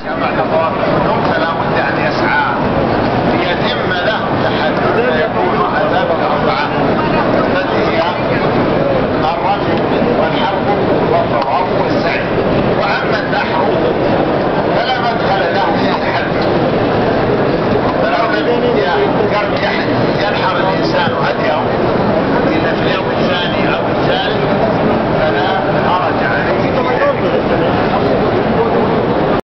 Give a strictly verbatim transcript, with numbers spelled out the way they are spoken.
بعد طواف القدوم فلا بد ان يسعى ليتم له لحد يكون عذاب الاربعه.